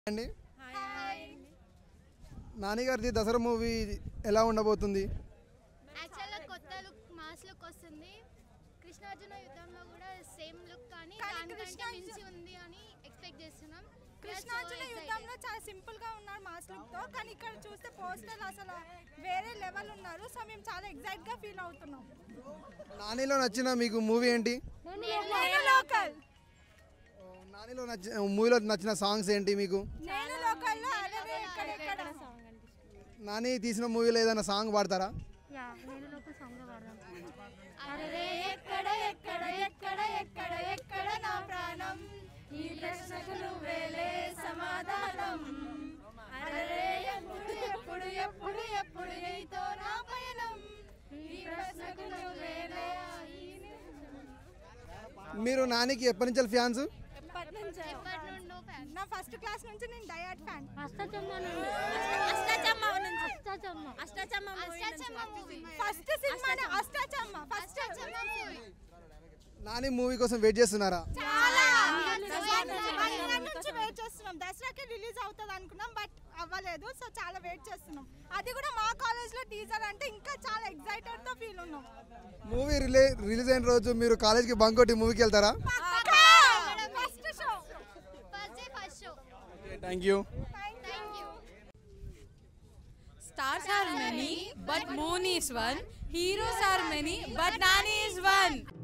అండి నాని గారిది దసరా మూవీ ఎలా ఉండబోతుంది? యాక్చువల్గా కొత్త లుక్ మాస్ లుక్ వస్తుంది. కృష్ణార్జున యుద్ధంలో కూడా సేమ్ లుక్ కానీ దానికంటే మించి ఉంది అని ఎక్స్పెక్ట్ చేస్తున్నాం. కృష్ణార్జున యుద్ధంలో చాలా సింపుల్ గా ఉన్నారు మాస్ లుక్ తో, కానీ ఇక్కడ చూస్తే పోస్టర్ అసలు వేరే లెవెల్ ఉన్నారు. సో మేము చాలా ఎక్సైట్ గా ఫీల్ అవుతున్నాం. నానిలో నచ్చిన మీకు మూవీ ఏంటి? లోకల్. నానిలో మూవీలో నచ్చిన సాంగ్స్ ఏంటి మీకు? నేను లోకల్ లో అరే ఎక్కడ నాని తీసిన మూవీలో ఏదైనా సాంగ్ పాడతారా? అరే ఎక్కడ ఎక్కడ ఎక్కడ ఎక్కడ ఎక్కడ నా ప్రాణం, ఈ ప్రశ్నకు నువ్వేలే సమాధానం. అరే ఎప్పుడు ఎప్పుడు ఎప్పుడు ఎప్పుడు నీతో నా పయనం, ఈ ప్రశ్నకు నువ్వేలే. మీరు నానికి ఎప్పటి నుంచి ఫ్యాన్స్? నా ఫస్ట్ క్లాస్ నుంచి నేను డయాట్ ఫ్యాన్. నాని మూవీ కోసం వెయిట్ చేస్తున్నారా? వెయిట్ చేస్తున్నాం. దసరాకి రిలీజ్ అవుతుంది అనుకున్నాం, బట్ అవ్వలేదు. సో చాలా వెయిట్ చేస్తున్నాం. అది కూడా మా కాలేజ్ లో టీజర్ అంటే ఇంకా చాలా ఎక్సైటెడ్ తో ఫీల్ ఉన్నాం. మూవీ రిలీజ్ అయిన రోజు మీరు కాలేజ్కి బంక్ కొట్టి మూవీకి వెళ్తారా? Thank you. Stars are many, but Moon is one. Heroes are many, but Nani is one.